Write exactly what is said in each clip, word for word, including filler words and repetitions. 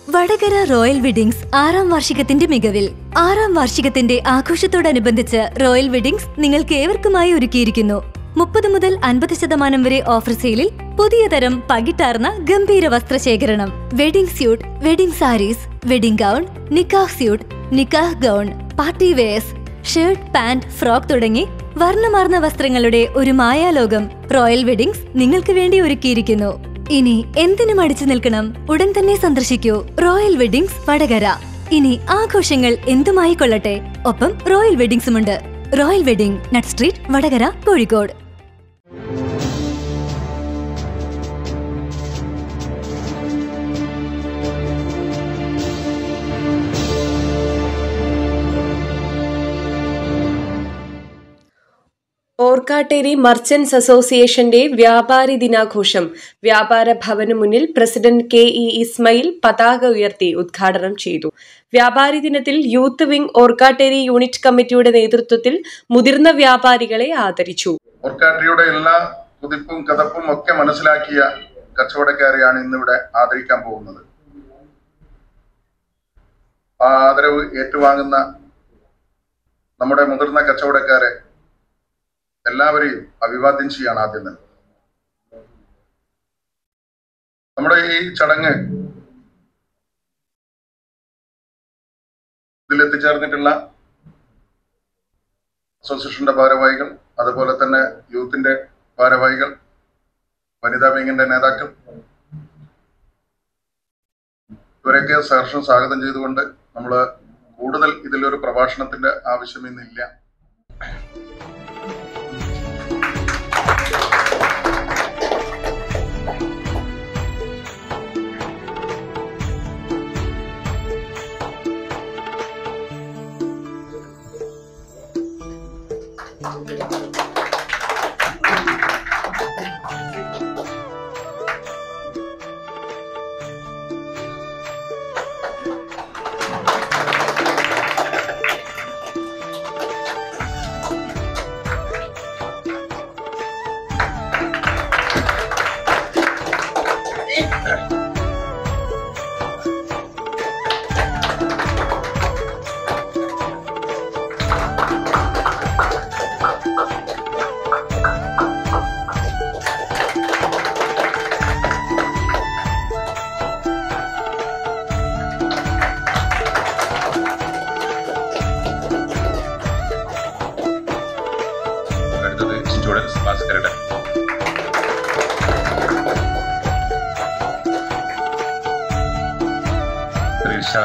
Vadakara royal weddings ആറാം വാർഷികത്തിന്റെ മികവിൽ ആറാം വാർഷികത്തിന്റെ ആഘോഷത്തോടനുബന്ധിച്ച് royal weddings നിങ്ങൾക്ക് ഏവർക്കുമായി ഒരുക്കിയിരിക്കുന്നു. മുപ്പത് മുതൽ അൻപത് ശതമാനം വരെ ഓഫർ സെയിലിൽ പുതിയ തരം പകിട്ടാർന്ന ഗംഭീര വസ്ത്രശേഖരണം. Wedding suit, wedding sarees, wedding gown, നിക്കാഹ് സ്യൂട്ട്, നിക്കാഹ് gown, party wears, shirt, pant, frock തുടങ്ങി വർണ്ണമാർന്ന വസ്ത്രങ്ങളുടെ ഒരു മായാലോകം റോയൽ വെഡിങ്സ് നിങ്ങൾക്ക് വേണ്ടി ഒരുക്കിയിരിക്കുന്നു. ഇനി എന്തിനും അടിച്ചു നിൽക്കണം? ഉടൻ തന്നെ സന്ദർശിക്കൂ റോയൽ വെഡിങ്സ് വടകര. ഇനി ആഘോഷങ്ങൾ എന്തുമായി കൊള്ളട്ടെ, ഒപ്പം റോയൽ വെഡിങ്സുമുണ്ട്. Royal wedding, nut street, Vadakara, Kozhikode. Orkkatteri merchants അസോസിയേഷന്റെ വ്യാപാരി ദിനാഘോഷം വ്യാപാര ഭവന് മുന്നിൽ പ്രസിഡന്റ് കെ ഇ ഇസ്മയിൽ പതാക ഉയർത്തി ഉദ്ഘാടനം ചെയ്തു. വ്യാപാരി ദിനത്തിൽ യൂത്ത് വിംഗ് ഓർക്കാട്ടേരി യൂണിറ്റ് കമ്മിറ്റിയുടെ നേതൃത്വത്തിൽ മുതിർന്ന വ്യാപാരികളെ ആദരിച്ചു. ഓർക്കാട്ടേരിയുടെ എല്ലാ കുതിപ്പും കഥപ്പും ഒക്കെ മനസ്സിലാക്കിയ കച്ചവടക്കാരെയാണ് ഇന്നിവിടെ ആദരിക്കാൻ പോകുന്നത്. ആ ആദരവ് ഏറ്റുവാങ്ങുന്ന നമ്മുടെ മുതിർന്ന കച്ചവടക്കാരെ എല്ലാവരെയും അഭിവാദ്യം ചെയ്യാണ് ആദ്യം തന്നെ. നമ്മുടെ ഈ ചടങ്ങ് ഇതിലെത്തിച്ചേർന്നിട്ടുള്ള അസോസിയേഷന്റെ ഭാരവാഹികൾ, അതുപോലെ തന്നെ യൂത്തിന്റെ ഭാരവാഹികൾ, വനിതാ വിംഗിന്റെ നേതാക്കൾ, ഇവരെയൊക്കെ സഹർഷം സ്വാഗതം ചെയ്തുകൊണ്ട് നമ്മൾ കൂടുതൽ ഇതിലൊരു പ്രഭാഷണത്തിന്റെ ആവശ്യം ഇന്നില്ല. Students, Bhaskar. Trisha,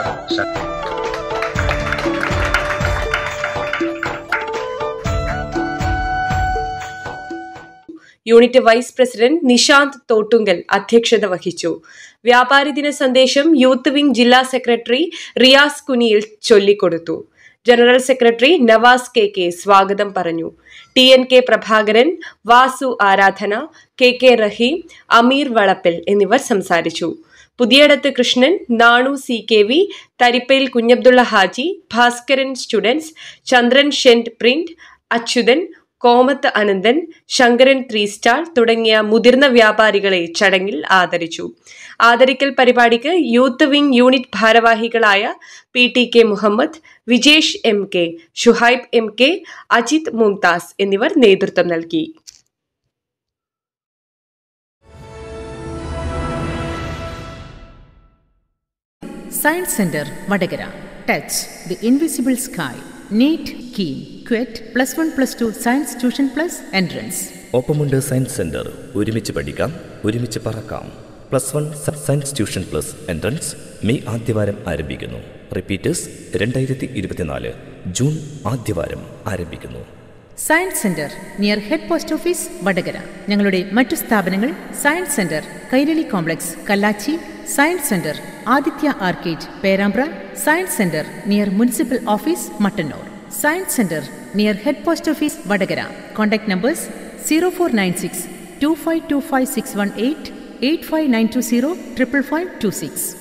unit vice president Nishanth Thottungal അധ്യക്ഷത വഹിച്ചു. വ്യാപാരി ദിന സന്ദേശം യൂത്ത് വിംഗ് ജില്ലാ സെക്രട്ടറി റിയാസ് കുനിയിൽ ചൊല്ലിക്കൊടുത്തു. General secretary Navas K K സ്വാഗതം പറഞ്ഞു. T N K Prabhakaran, Vasu Aradhana, K K Raheem, Ameer Valappil എന്നിവർ സംസാരിച്ചു. Puthiyadath Krishnan, Nanu C K V, Tharippayil Kunhabdulla Haji, Bhaskaran students, Chandran ഷെന്റ് print, Achuthan, Komath Ananthan, Sankaran three star തുടങ്ങിയ മുതിർന്ന വ്യാപാരികളെ ചടങ്ങിൽ ആദരിച്ചു. ആദരിക്കൽ പരിപാടിക്ക് യൂത്ത് വിംഗ് യൂണിറ്റ് ഭാരവാഹികളായ P T K Muhammad, Vijesh M K, Shuhaib M K, Ajith Mumtaz എന്നിവർ നേതൃത്വം നൽകി. Science centre Vadakara. Touch the invisible sky. NEET, KEAM, CUET, plus one plus two science tuition plus entrance. ഒപ്പമുണ്ട് സയൻസ് സെന്റർ. ഒരുമിച്ച് പഠിക്കാം, ഒരുമിച്ച് പറക്കാം. Plus one science tuition plus entrance May ആദ്യവാരം ആരംഭിക്കുന്നു. റിപ്പീറ്റേഴ്സ് രണ്ടായിരത്തി ഇരുപത്തിനാല് ജൂൺ ആദ്യവാരം ആരംഭിക്കുന്നു. Science centre near head post office Vadakara. ഞങ്ങളുടെ മറ്റു സ്ഥാപനങ്ങൾ science centre Kairali complex Kallachi, science centre Aditya arcade Perambra, science centre near municipal office Mattannur, science centre near head post office Vadakara. Contact numbers zero four nine six two five two five six one eight, eight five nine two zero triple five two six.